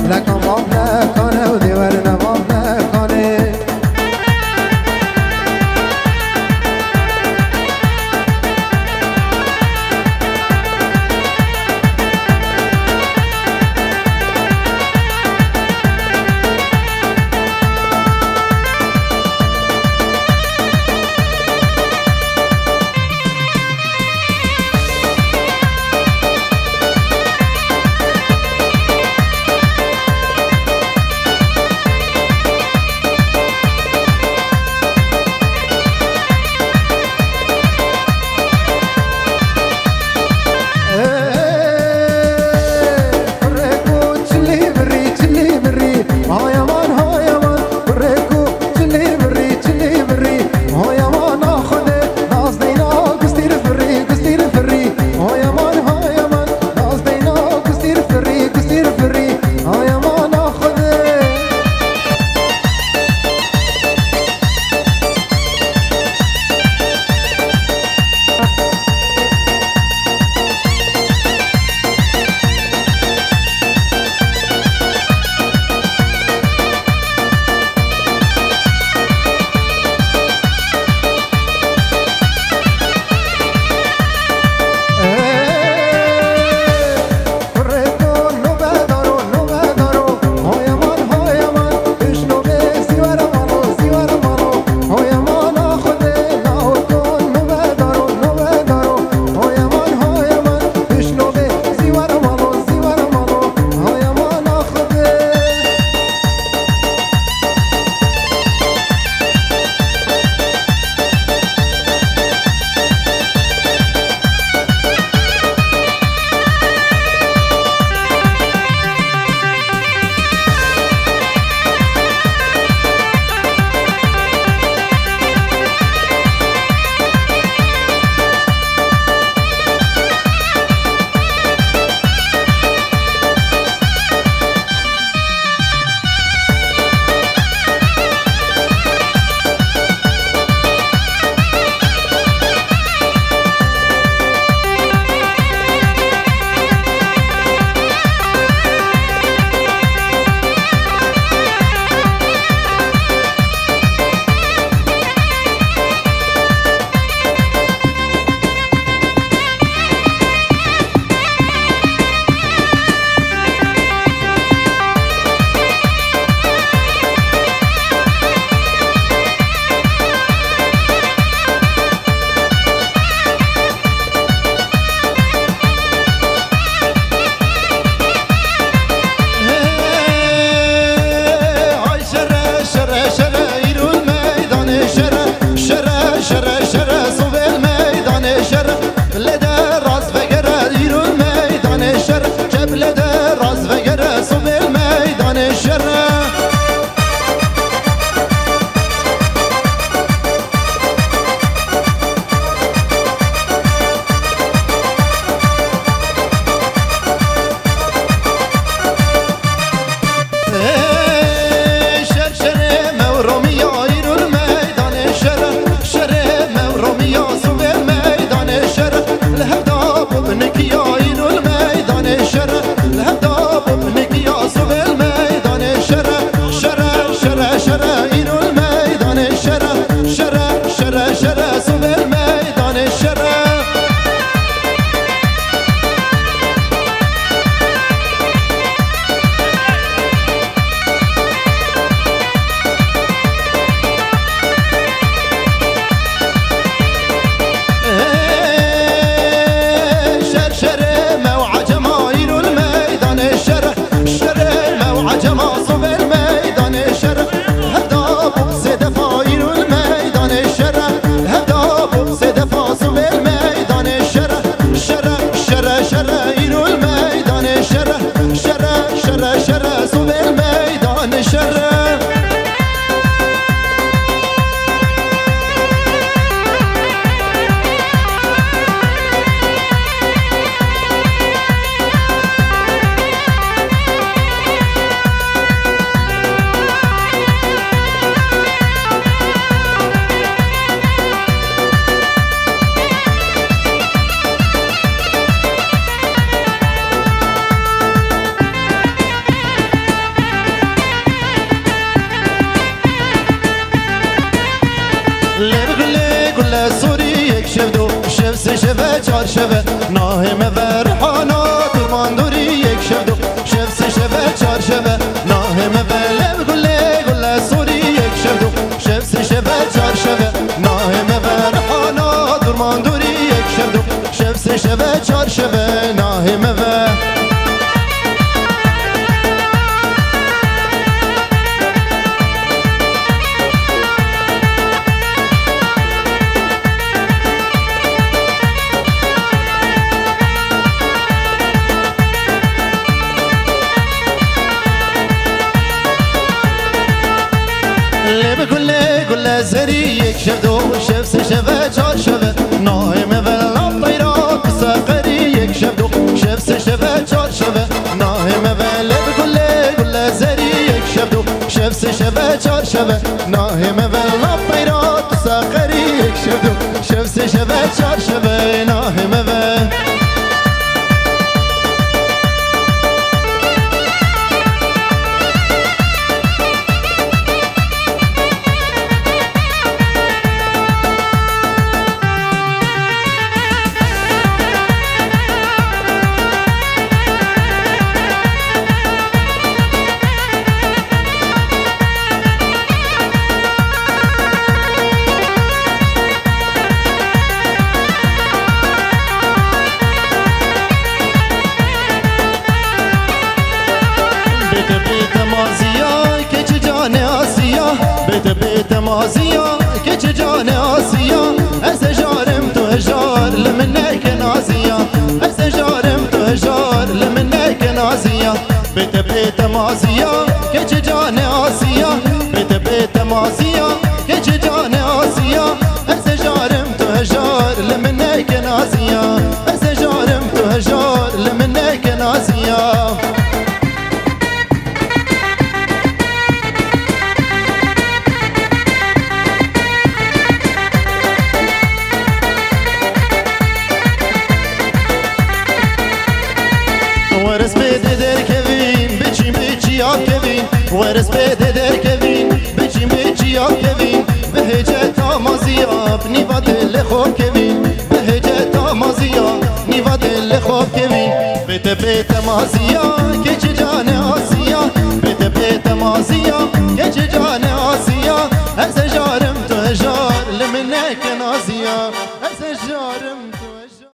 لکم آب نکنه و دیوار نمام نکنه شر شبه چارشبه ناهم ورحانا درمان دوری یک شب دو شفس شبه چارشبه ناهم ولب گله گله سوری یک شب دو شفس شبه چارشبه ناهم ورحانا درمان دوری یک شب دو شفس شبه چارشبه ناهم زری یک شب دو شب سه شب چار شب نایم ولاب طیرات سقری یک شب دو شب سه شب چار شب نایم ولب گله زری یک شب دو شب سه شب چار شب نایم ولاب طیرات سقری یک شب دو شب سه شب چار شب نایم ول بیت مازیا که چه جان آسیا از جارم تو هجار لمنک نازیا از جارم تو هجار لمنک نازیا بیت مازیا که چه جان آسیا بیت مازیا که چه جان آسیا از جارم تو هجار لمنک نازیا از جارم تو هجار لمنک نازیا ورس بده در کوین بچیم بچی آب کوین ورس بده در کوین بچیم بچی آب کوین به هجت آمازیاب نیوا دل خوب کوین به هجت آمازیاب نیوا دل خوب کوین بیت مازیا که چه جان آسیا بیت مازیا که چه جان آسیا